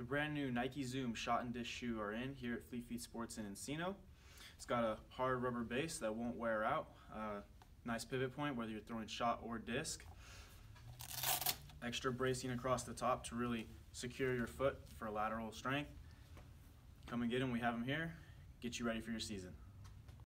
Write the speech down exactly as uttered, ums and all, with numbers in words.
brand new Nike Zoom shot and disc shoe are in here at Fleet Feet Sports in Encino. It's got a hard rubber base that won't wear out. Uh, nice pivot point whether you're throwing shot or disc. Extra bracing across the top to really secure your foot for lateral strength. Come and get them, we have them here. Get you ready for your season.